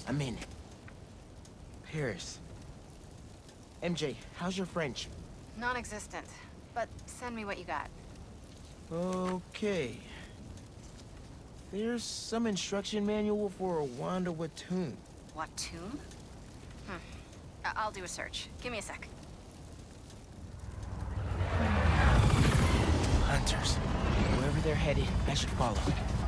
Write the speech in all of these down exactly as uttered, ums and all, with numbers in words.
I'm in. Paris. M J, how's your French? Non-existent, but send me what you got. Okay. There's some instruction manual for a Wanda Watoon. Watoon? Hmm. I I'll do a search. Give me a sec. Hunters. Wherever they're headed, I should follow.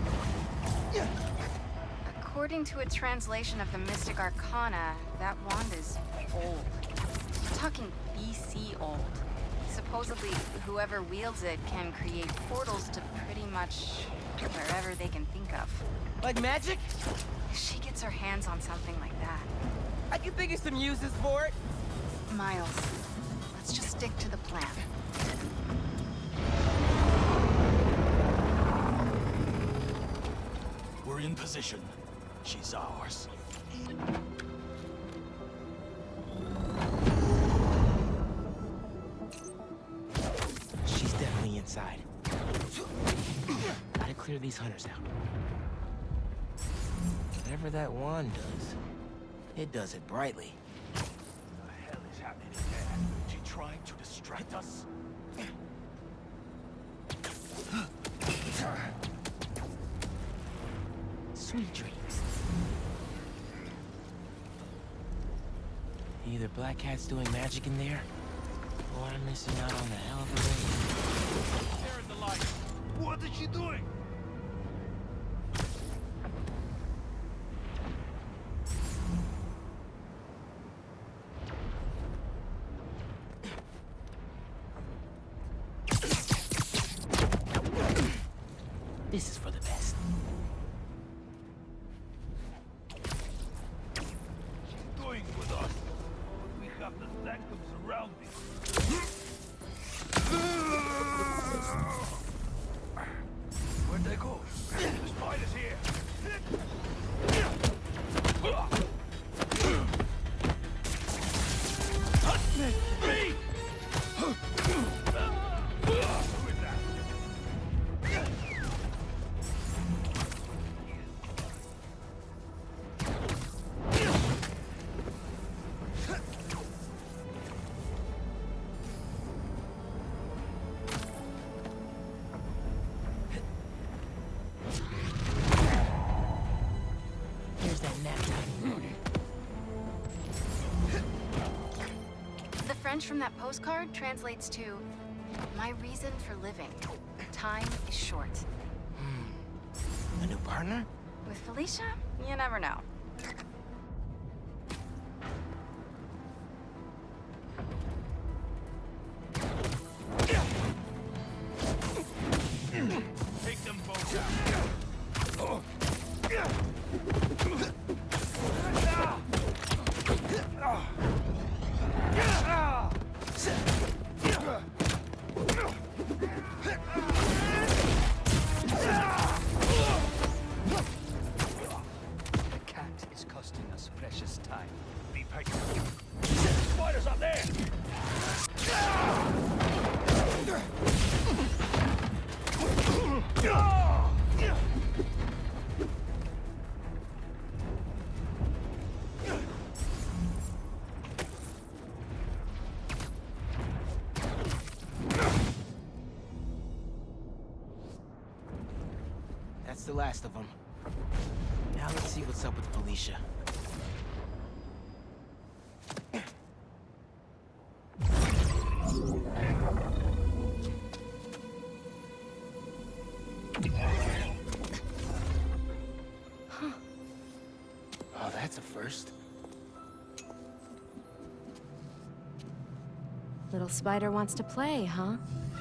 According to a translation of the Mystic Arcana, that wand is old. We're talking B C old. Supposedly, whoever wields it can create portals to pretty much wherever they can think of. Like magic? If she gets her hands on something like that. I can think of some uses for it. Miles, let's just stick to the plan. We're in position. She's ours. She's definitely inside. Gotta clear these hunters out. Whatever that wand does, it does it brightly. What the hell is happening in there? She trying to distract us? Sweet dreams. Either Black Cat's doing magic in there, or I'm missing out on the hell of a raid. There in the light. What is she doing? This is for the best. She's doing with us. But we have the sanctum surrounding. Where'd they go? The spider's here. Me! Who is that? Here's that napkin. The French from that postcard translates to, my reason for living. Time is short. A new partner? With Felicia, you never know. Take them both out. The cat is costing us precious time. Be patient. Spiders up there! That's the last of them. Now let's see what's up with Felicia. Oh, that's a first. Little spider wants to play, huh?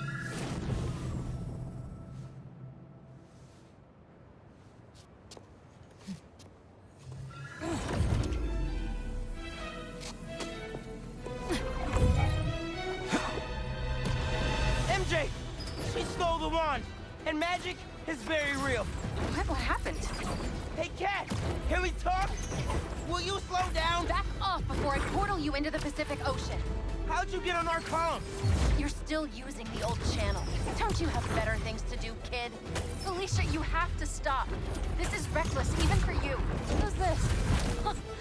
M J! She stole the wand! And magic is very real. What, what happened? Hey, Cat! Can we talk? Will you slow down? Back off before I portal you into the Pacific Ocean. How'd you get on our column? You're still using the old channel. Don't you have better things to do, kid? Felicia, you have to stop. This is reckless, even for you. What is this?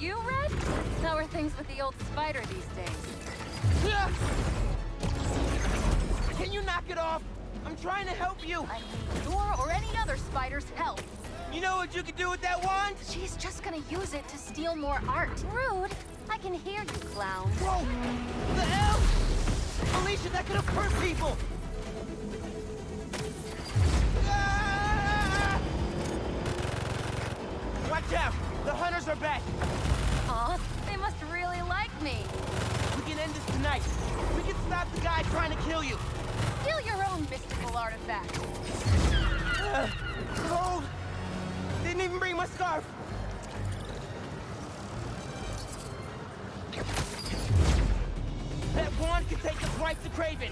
you, Red? How are things with the old spider these days? Can you knock it off? I'm trying to help you. I need your or any other spider's help. You know what you can do with that wand? She's just gonna use it to steal more art. Rude. I can hear you, clown. Whoa! The hell? Alicia, that could have hurt people! Ah! Watch out! The hunters are back! Aw, they must really like me. We can end this tonight. We can stop the guy trying to kill you. Steal your own mystical artifact. Uh, cold! Didn't even bring my scarf! That wand can take us right to Kraven!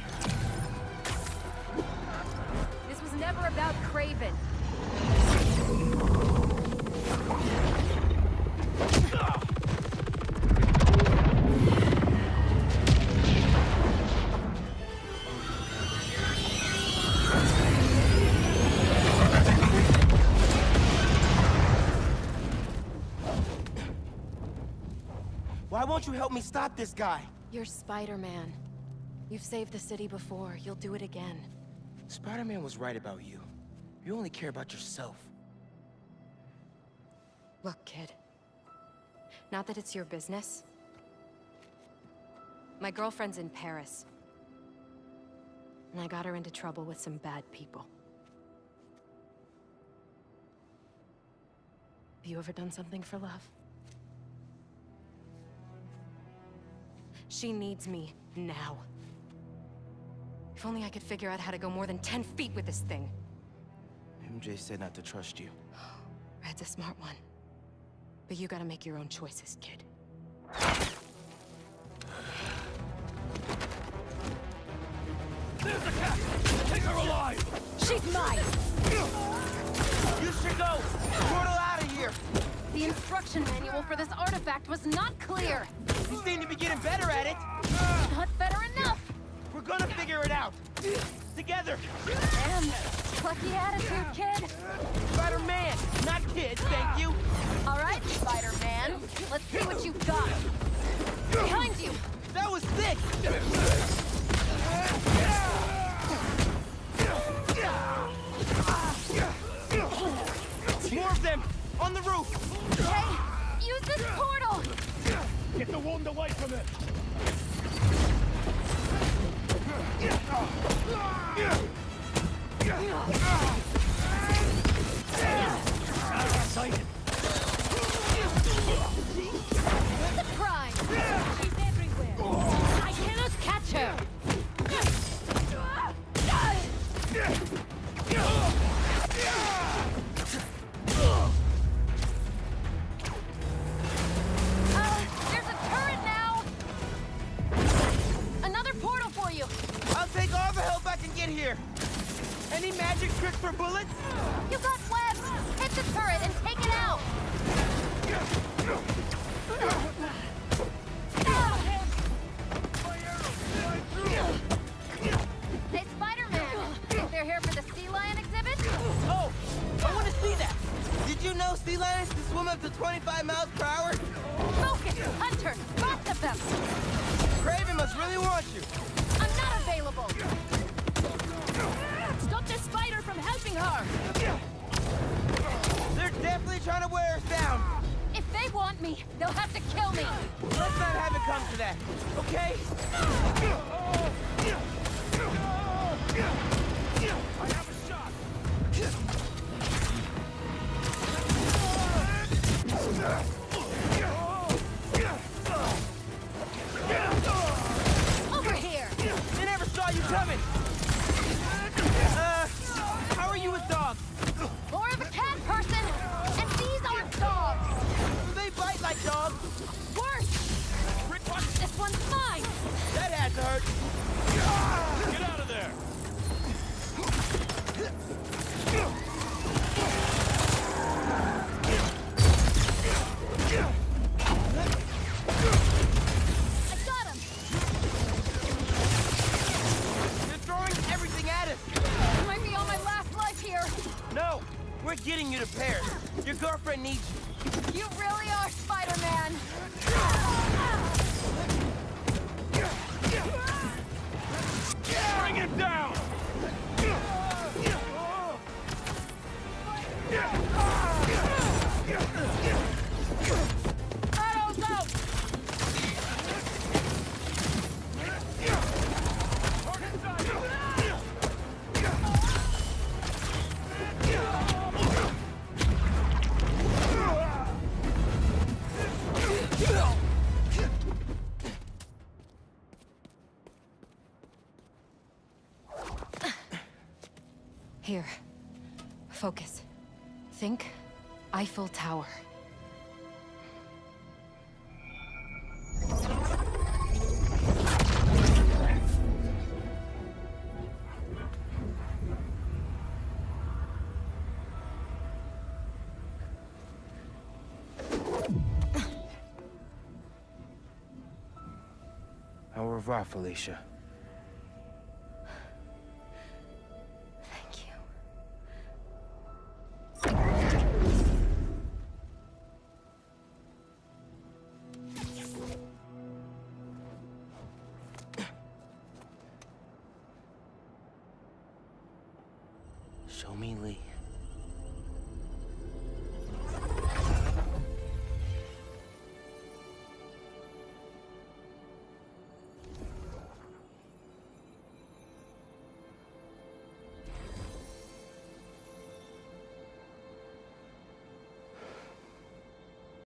This was never about Kraven. Why won't you help me stop this guy? You're Spider-Man. You've saved the city before. You'll do it again. Spider-Man was right about you. You only care about yourself. Look, kid. Not that it's your business. My girlfriend's in Paris. And I got her into trouble with some bad people. Have you ever done something for love? She needs me now. If only I could figure out how to go more than ten feet with this thing. M J said not to trust you. Red's a smart one. But you gotta make your own choices, kid. There's the cat! Take her alive! She's mine! You should go! Portal out of here! The instruction manual for this artifact was not clear! You seem to be getting better at it! Not better enough! We're gonna figure it out! Together! Damn! Plucky attitude, kid! Spider-Man, not kid, thank you! Alright, Spider-Man. Let's see what you've got. Behind you! That was sick! More of them! On the roof! Hey! Use this portal! Get the wand away from it! Excited! Surprise! She's everywhere! I cannot catch her! Uh, there's a turret now! Another portal for you! I'll take all the help I can get here! Any magic tricks for bullets? You got webs! Hit the turret and take it out! Hey, Spider-Man! They're here for the Sea Lion exhibit? Oh! I want to see that! Did you know sea lions can swim up to twenty-five miles per hour? Focus! Hunter! Both of them! Kraven must really want you! I'm not available! Stop the spider from helping her! They're definitely trying to wear us down! If they want me, they'll have to kill me! Let's not have it come to that, okay? I have a shot! Over here! They never saw you coming! Uh, how are you with dogs? More of a cat person! And these aren't dogs! Do they bite like dogs? Worse! This one's mine! That had to hurt. Get out of there! Here. Focus. Think Eiffel Tower. Au revoir, Felicia. Thank you. Show me Lee.